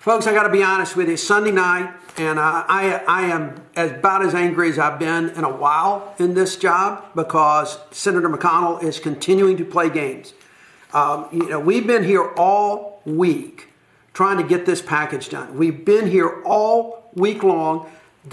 Folks, I got to be honest with you. Sunday night, and I am about as angry as I've been in a while in this job because Senator McConnell is continuing to play games. We've been here all week trying to get this package done. We've been here all week long.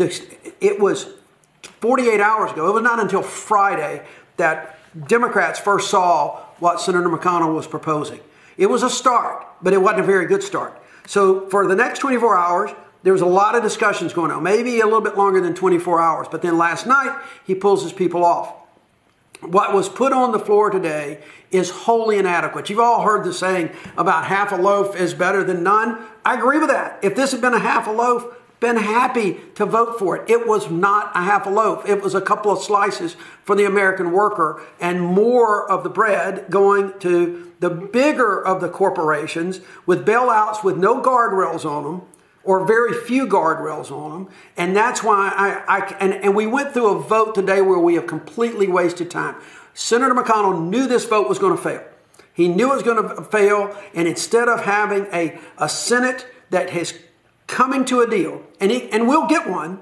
It was 48 hours ago. It was not until Friday that Democrats first saw what Senator McConnell was proposing. It was a start, but it wasn't a very good start. So for the next 24 hours, there was a lot of discussions going on, maybe a little bit longer than 24 hours. But then last night, he pulls his people off. What was put on the floor today is wholly inadequate. You've all heard the saying about half a loaf is better than none. I agree with that. If this had been a half a loaf, been happy to vote for it. It was not a half a loaf. It was a couple of slices for the American worker and more of the bread going to the bigger of the corporations with bailouts with no guardrails on them or very few guardrails on them. And that's why and we went through a vote today where we have completely wasted time. Senator McConnell knew this vote was going to fail. He knew it was going to fail. And instead of having a Senate that has coming to a deal, and we'll get one,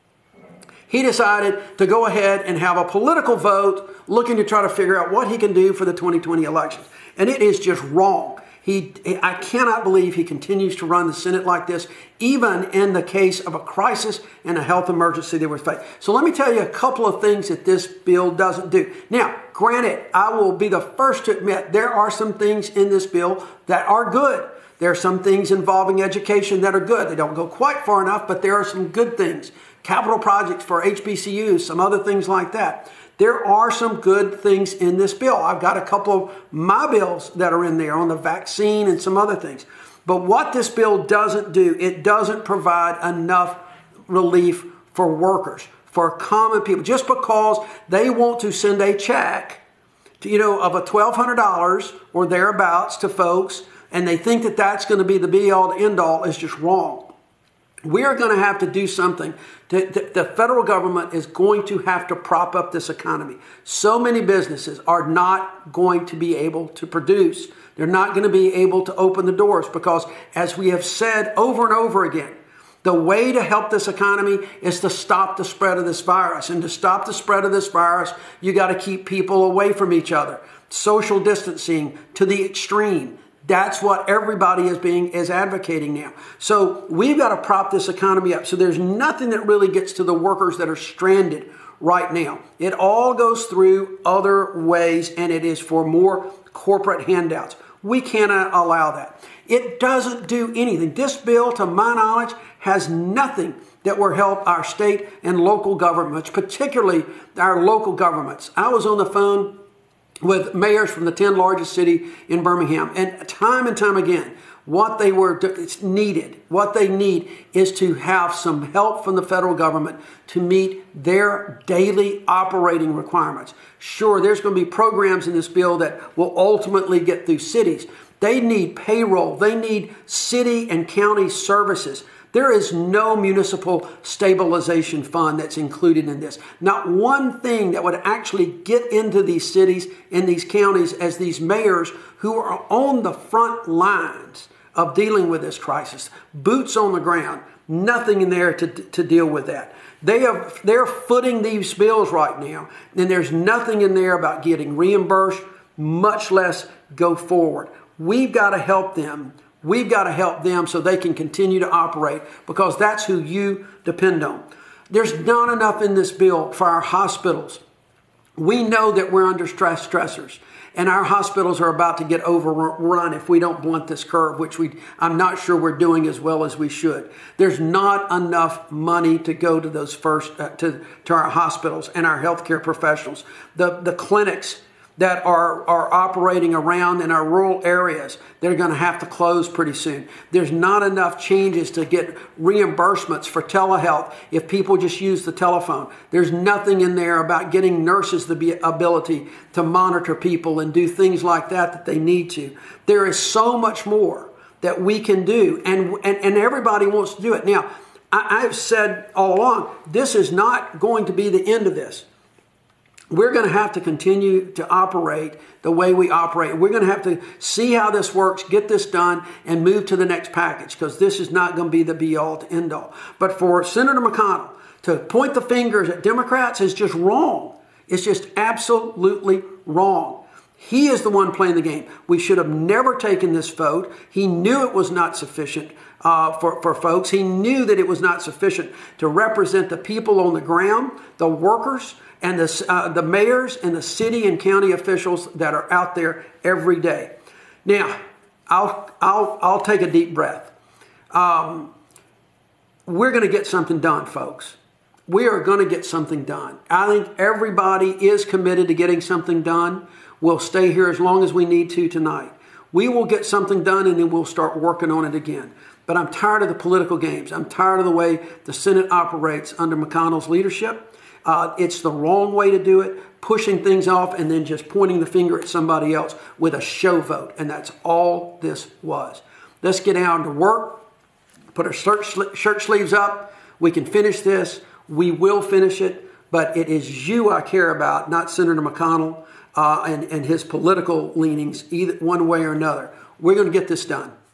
he decided to go ahead and have a political vote looking to try to figure out what he can do for the 2020 elections. And it is just wrong. I cannot believe he continues to run the Senate like this, even in the case of a crisis and a health emergency that we're facing. So let me tell you a couple of things that this bill doesn't do. Now, granted, I will be the first to admit there are some things in this bill that are good. There are some things involving education that are good. They don't go quite far enough, but there are some good things. Capital projects for HBCUs, some other things like that. There are some good things in this bill. I've got a couple of my bills that are in there on the vaccine and some other things. But what this bill doesn't do, it doesn't provide enough relief for workers, for common people. Just because they want to send a check of a $1,200 or thereabouts to folks, and they think that that's going to be the be-all, the end-all, is just wrong. We are going to have to do something. The federal government is going to have to prop up this economy. So many businesses are not going to be able to produce. They're not going to be able to open the doors because, as we have said over and over again, the way to help this economy is to stop the spread of this virus. And to stop the spread of this virus, you got to keep people away from each other. Social distancing to the extreme. That's what everybody is advocating now. So we've got to prop this economy up. So there's nothing that really gets to the workers that are stranded right now. It all goes through other ways, and it is for more corporate handouts. We cannot allow that. It doesn't do anything. This bill, to my knowledge, has nothing that will help our state and local governments, particularly our local governments. I was on the phone with mayors from the 10 largest cities in Birmingham. And time again, what they need is to have some help from the federal government to meet their daily operating requirements. Sure, there's going to be programs in this bill that will ultimately get through cities. They need payroll. They need city and county services. There is no municipal stabilization fund that's included in this. Not one thing that would actually get into these cities and these counties as these mayors who are on the front lines of dealing with this crisis. Boots on the ground. Nothing in there to deal with that. They're footing these bills right now, and there's nothing in there about getting reimbursed, much less go forward. We've got to help them. We've got to help them so they can continue to operate because that's who you depend on. There's not enough in this bill for our hospitals. We know that we're under stressors, and our hospitals are about to get overrun if we don't blunt this curve, which I'm not sure we're doing as well as we should. There's not enough money to go to those to our hospitals and our healthcare professionals. The clinics that are operating around in our rural areas, they're going to have to close pretty soon. There's not enough changes to get reimbursements for telehealth if people just use the telephone. There's nothing in there about getting nurses the ability to monitor people and do things like that they need to. There is so much more that we can do, and everybody wants to do it. Now, I've said all along, this is not going to be the end of this. we're going to have to continue to operate the way we operate. We're going to have to see how this works, get this done, and move to the next package, because this is not going to be the be-all to end-all. But for Senator McConnell to point the fingers at Democrats is just wrong. It's just absolutely wrong. He is the one playing the game. We should have never taken this vote. He knew it was not sufficient for folks. He knew that it was not sufficient to represent the people on the ground, the workers, and the mayors and the city and county officials that are out there every day. Now, I'll take a deep breath. We're going to get something done, folks. We are going to get something done. I think everybody is committed to getting something done. We'll stay here as long as we need to tonight. We will get something done, and then we'll start working on it again. But I'm tired of the political games. I'm tired of the way the Senate operates under McConnell's leadership. It's the wrong way to do it, pushing things off and then just pointing the finger at somebody else with a show vote. And that's all this was. Let's get down to work, put our shirt sleeves up. We can finish this. We will finish it. But it is you I care about, not Senator McConnell and his political leanings, either one way or another. We're going to get this done.